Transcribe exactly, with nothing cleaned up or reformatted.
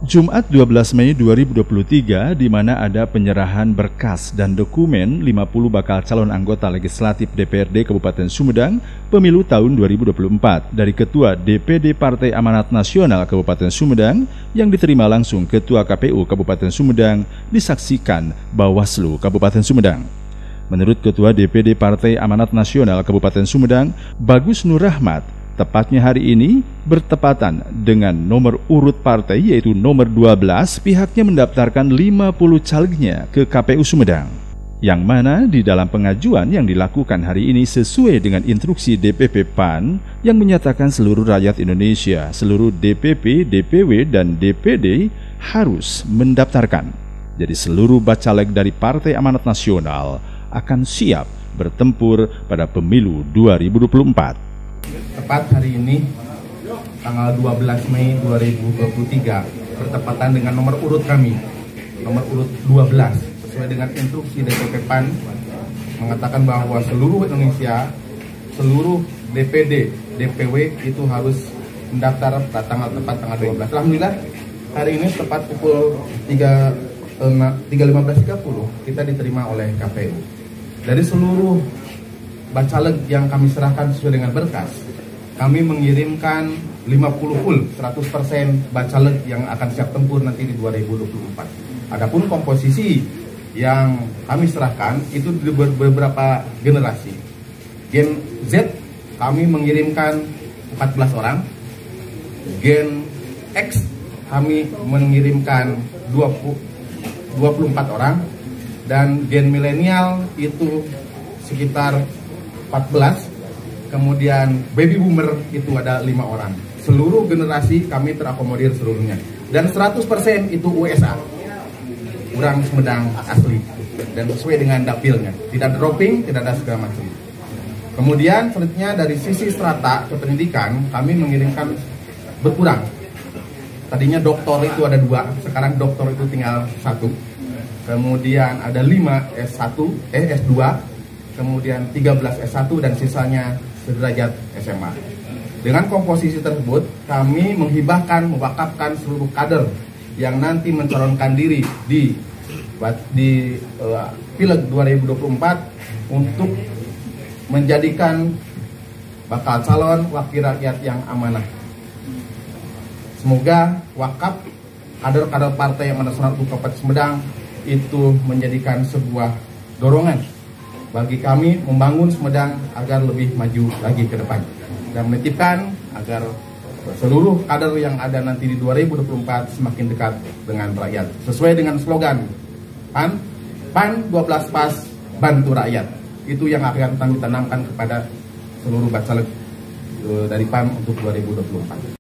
Jumat dua belas Mei dua ribu dua puluh tiga, di mana ada penyerahan berkas dan dokumen lima puluh bakal calon anggota legislatif D P R D Kabupaten Sumedang pemilu tahun dua ribu dua puluh empat dari Ketua D P D Partai Amanat Nasional Kabupaten Sumedang yang diterima langsung Ketua K P U Kabupaten Sumedang disaksikan Bawaslu Kabupaten Sumedang. Menurut Ketua D P D Partai Amanat Nasional Kabupaten Sumedang, Bagus Nur Rahmat, tepatnya hari ini bertepatan dengan nomor urut partai yaitu nomor dua belas, pihaknya mendaftarkan lima puluh calegnya ke K P U Sumedang. Yang mana di dalam pengajuan yang dilakukan hari ini sesuai dengan instruksi D P P P A N yang menyatakan seluruh rakyat Indonesia, seluruh D P P, D P W, dan D P D harus mendaftarkan. Jadi seluruh bacaleg dari Partai Amanat Nasional akan siap bertempur pada pemilu dua ribu dua puluh empat. Tepat hari ini, tanggal dua belas Mei dua ribu dua puluh tiga, bertepatan dengan nomor urut kami, nomor urut dua belas, sesuai dengan instruksi D P P P A N, mengatakan bahwa seluruh Indonesia, seluruh D P D, D P W itu harus mendaftar pada tanggal tepat tanggal dua belas. Alhamdulillah, hari ini tepat pukul tiga lima belas tiga puluh, kita diterima oleh K P U. Dari seluruh bacaleg yang kami serahkan sesuai dengan berkas, kami mengirimkan lima puluh full, seratus persen bacaleg yang akan siap tempur nanti di dua ribu dua puluh empat. Adapun komposisi yang kami serahkan itu di beberapa generasi. Gen Z kami mengirimkan empat belas orang, Gen X kami mengirimkan dua puluh empat orang, dan gen milenial itu sekitar empat belas, kemudian baby boomer itu ada lima orang. Seluruh generasi kami terakomodir seluruhnya. Dan seratus persen itu U S A, orang Sumedang asli, dan sesuai dengan dapilnya. Tidak dropping, tidak ada segala macam. Kemudian selanjutnya dari sisi strata kependidikan, kami mengirimkan berkurang. Tadinya doktor itu ada dua, sekarang doktor itu tinggal satu. Kemudian ada lima S satu, eh S dua, kemudian tiga belas S satu, dan sisanya sederajat S M A. Dengan komposisi tersebut, kami menghibahkan, mewakafkan seluruh kader yang nanti mencalonkan diri di di uh, Pileg dua ribu dua puluh empat untuk menjadikan bakal calon wakil rakyat yang amanah. Semoga wakaf kader-kader Partai Amanat Nasional Kabupaten Sumedang itu menjadikan sebuah dorongan bagi kami membangun Sumedang agar lebih maju lagi ke depan, dan menitipkan agar seluruh kader yang ada nanti di dua ribu dua puluh empat semakin dekat dengan rakyat sesuai dengan slogan P A N P A N dua belas pas bantu rakyat. Itu yang akan kami tanamkan kepada seluruh bacaleg dari P A N untuk dua ribu dua puluh empat.